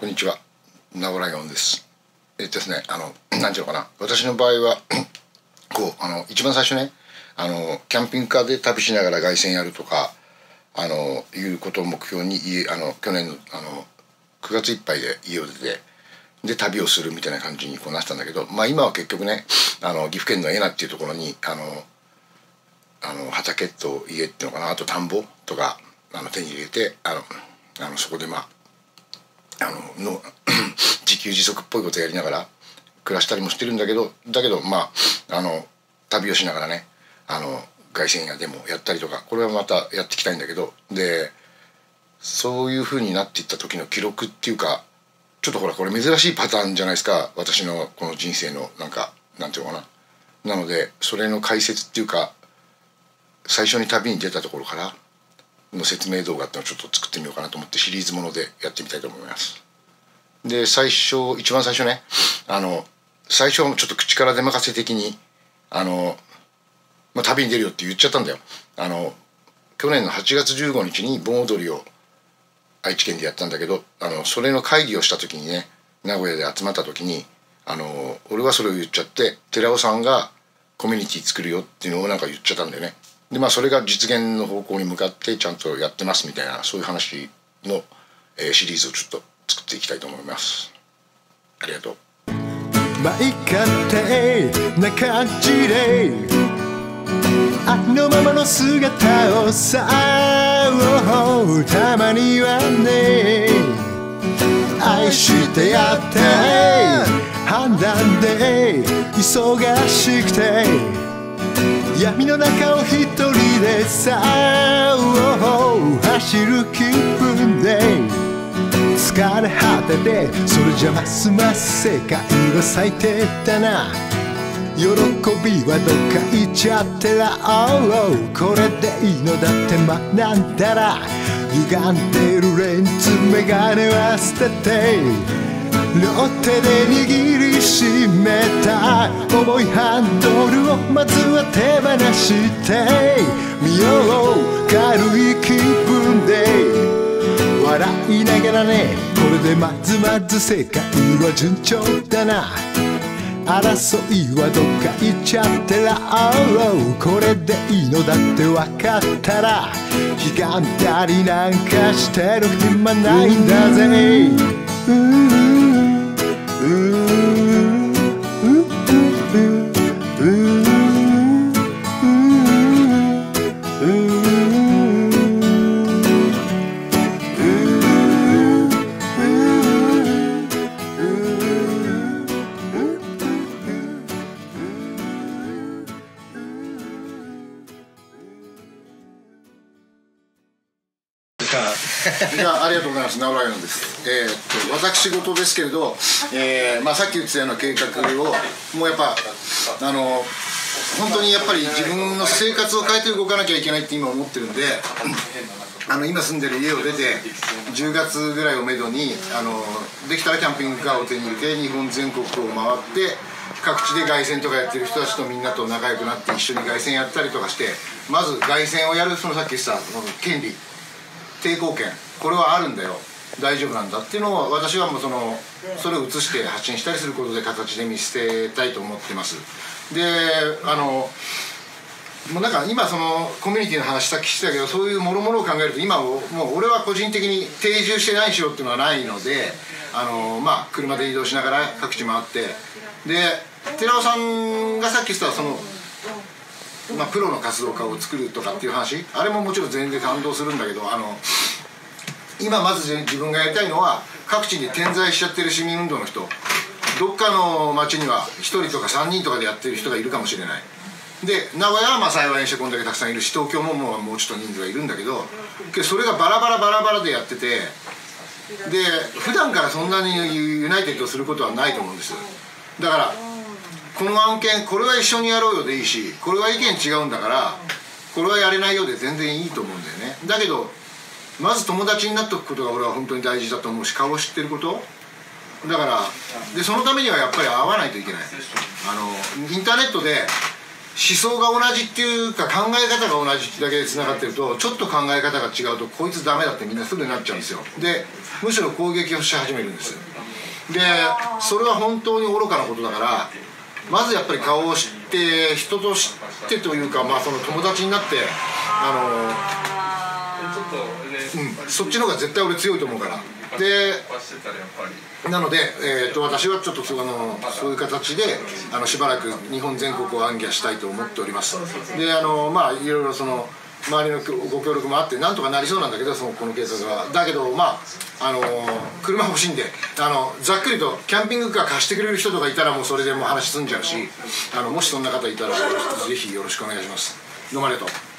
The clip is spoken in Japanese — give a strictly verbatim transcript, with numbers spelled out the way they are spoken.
こんにちは、ナオライオンです。えっとですね、あの、なんていうのかな、私の場合は、こう、あの、一番最初ね、あの、キャンピングカーで旅しながら凱旋やるとか、あの、いうことを目標に、家、あの、去年の、あの、くがついっぱいで家を出て、で、旅をするみたいな感じにこうなってたんだけど、まあ今は結局ね、あの、岐阜県の恵那っていうところに、あの、あの畑と家っていうのかな、あと田んぼとか、あの、手に入れて、あの、あのそこでまあ、あのの自給自足っぽいことをやりながら暮らしたりもしてるんだけど、だけどまああの旅をしながらね、あの凱旋やでもやったりとか、これはまたやっていきたいんだけど、でそういう風になっていった時の記録っていうか、ちょっとほらこれ珍しいパターンじゃないですか、私のこの人生のなんかなんていうのかな。なのでそれの解説っていうか、最初に旅に出たところからの説明動画っていうのをちょっと作ってみようかなと思って、シリーズものでやってみたいと思います。で最初一番最初ね、あの最初はちょっと口から出任せ的にあの、まあ、旅に出るよって言っちゃったんだよ。あの去年のはちがつじゅうごにちに盆踊りを愛知県でやったんだけど、あのそれの会議をした時にね、名古屋で集まった時にあの俺はそれを言っちゃって、寺尾さんがコミュニティ作るよっていうのをなんか言っちゃったんだよね。でまあそれが実現の方向に向かってちゃんとやってますみたいな、そういう話の、えー、シリーズをちょっと作っていきたいと思います。ありがとう。 舞い勝手な感じであのままの姿をさ、たまにはね、愛してやって判断で忙しくて闇の中を一人でさ、走る気分で疲れ果てて、それじゃますます世界は咲いてたな。喜びはどっか行っちゃってら、oh, これでいいのだって学んだら、歪んでるレンズメガネは捨てて、両手で握りしめた重いハンドルをまずは手放してみよう。軽い気分で笑いながらね、これでまずまず世界は順調だな。争いはどっか行っちゃってら、oh, これでいいのだって分かったら、ひがんだりなんかしてる暇ないんだぜ。 じゃあ、ありがとうございます。ナオライオンです。えー、っと私事ですけれど、えーまあ、さっき言ってたような計画をもうやっぱあの本当にやっぱり自分の生活を変えて動かなきゃいけないって今思ってるんで、あの今住んでる家を出てじゅうがつぐらいをめどにあのできたらキャンピングカーを手に入れて日本全国を回って各地で凱旋とかやってる人たちとみんなと仲良くなって一緒に凱旋やったりとかして、まず凱旋をやるそのさっき言ってた権利、抵抗権、これはあるんだよ、大丈夫なんだっていうのを私はもうそのそれを移して発信したりすることで形で見せたいと思ってます。であのもうなんか今そのコミュニティの話さっきしてたけど、そういうもろもろを考えると今もう俺は個人的に定住して何しようっていうのはないので、あのまあ車で移動しながら各地回って、で寺尾さんがさっき言ってたそのまあ、プロの活動家を作るとかっていう話、あれももちろん全然感動するんだけど、あの今まず自分がやりたいのは各地に点在しちゃってる市民運動の人、どっかの町にはひとりとかさんにんとかでやってる人がいるかもしれない。で名古屋はまあ幸いにしてこんだけたくさんいるし、東京ももうもうちょっと人数がいるんだけど、けどそれがバラバラバラバラでやってて、で普段からそんなにユナイテッドすることはないと思うんです。だからこの案件、これは一緒にやろうよでいいし、これは意見違うんだからこれはやれないようで全然いいと思うんだよね。だけどまず友達になっておくことが俺は本当に大事だと思うし、顔を知ってることだから、でそのためにはやっぱり会わないといけない。あのインターネットで想が同じっていうか考え方が同じだけでつながってると、ちょっと考え方が違うとこいつダメだってみんなすぐになっちゃうんですよ。でむしろ攻撃をし始めるんですよ。でそれは本当に愚かなことだから、まずやっぱり顔を知って人と知ってというか、まあその友達になってあの、うん、そっちの方が絶対俺強いと思うから。でなので、えー、と私はちょっとそのそういう形であのしばらく日本全国を行脚したいと思っております。であのまあいろいろその周りのご協力もあってなんとかなりそうなんだけど、そのこの計画はだけど、まああの車欲しいんで、あのざっくりとキャンピングカー貸してくれる人とかいたらもうそれでもう話済んじゃうし、あのもしそんな方いたらぜひよろしくお願いします。どうもありがとう。